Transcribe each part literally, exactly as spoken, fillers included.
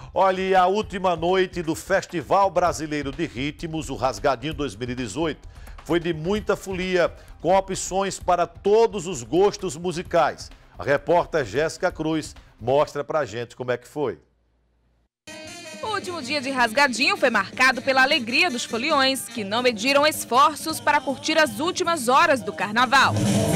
Olha, e a última noite do Festival Brasileiro de Ritmos, o Rasgadinho dois mil e dezoito, foi de muita folia, com opções para todos os gostos musicais. A repórter Jéssica Cruz mostra pra gente como é que foi. O último dia de Rasgadinho foi marcado pela alegria dos foliões, que não mediram esforços para curtir as últimas horas do carnaval.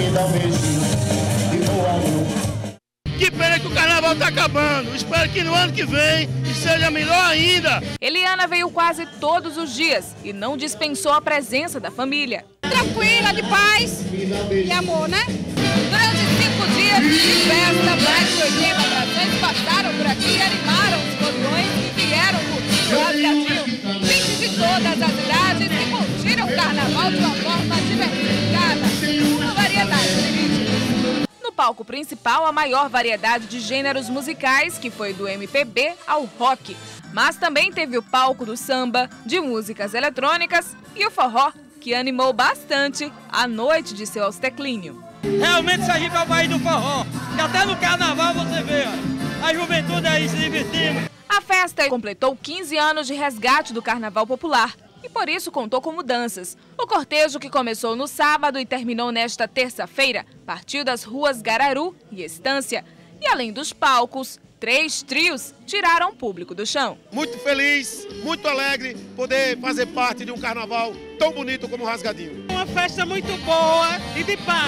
Que pena que o carnaval está acabando. Espero que no ano que vem seja melhor ainda. Eliana veio quase todos os dias e não dispensou a presença da família. Tranquila, de paz e amor, né? Durante cinco dias de festa, mais de oitenta atrações passaram por aqui e animaram os foliões que vieram curtir o Rasgadinho. Gente de todas as idades que curtiram o carnaval de uma forma diversificada, uma variedade de ritmos. No palco principal, a maior variedade de gêneros musicais, que foi do M P B ao rock. Mas também teve o palco do samba, de músicas eletrônicas e o forró, que animou bastante a noite de seu Austeclínio. Realmente Sergipe é o país do forró, e até no carnaval você vê, ó, a juventude aí se divertindo. A festa completou quinze anos de resgate do carnaval popular e por isso contou com mudanças. O cortejo, que começou no sábado e terminou nesta terça-feira, partiu das ruas Gararu e Estância. E além dos palcos, três trios tiraram o público do chão. Muito feliz, muito alegre poder fazer parte de um carnaval tão bonito como o Rasgadinho. Uma festa muito boa e de paz.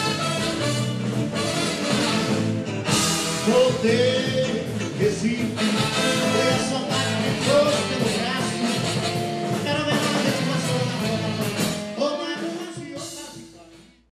Voltei, Recife.